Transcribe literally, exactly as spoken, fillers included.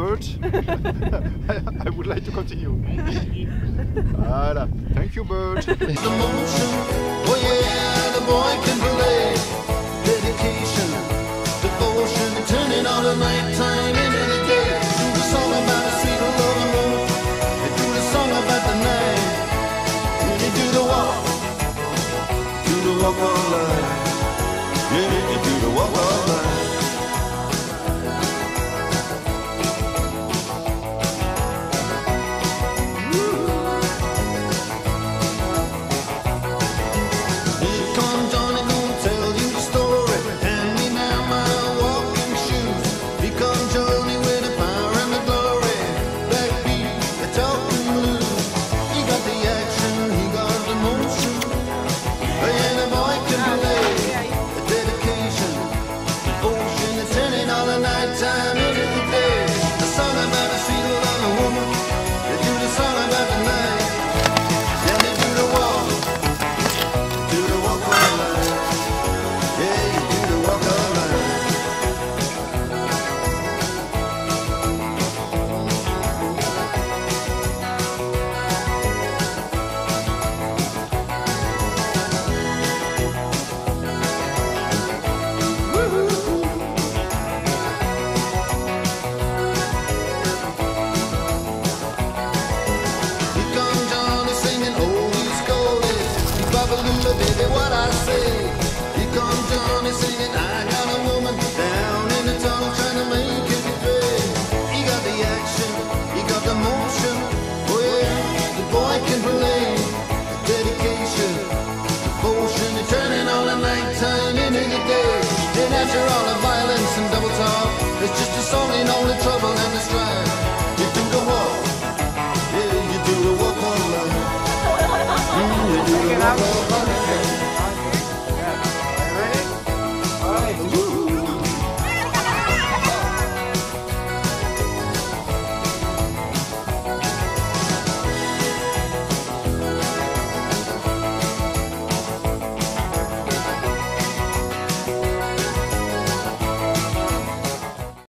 bird, I would like to continue. Voilà. Thank you, bird. The motion, oh yeah, the boy can play. Dedication, devotion, turning all the nighttime into the day. Do the song about the sweet love and woman. They do the song about the night. And they do the walk, do the walk of life. Yeah, they do the walk of life. Baby, what I say, here comes Johnny singing.